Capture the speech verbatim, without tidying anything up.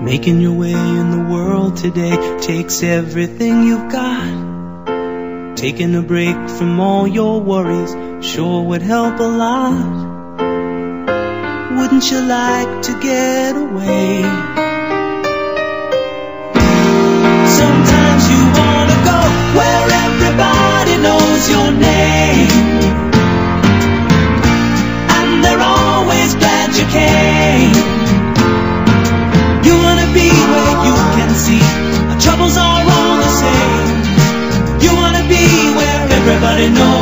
Making your way in the world today takes everything you've got. Taking a break from all your worries sure would help a lot. Wouldn't you like to get away? Sometimes you wanna go where everybody knows your name, and they're always glad you came. You wanna be where you can see our troubles are all the same. You wanna be where everybody knows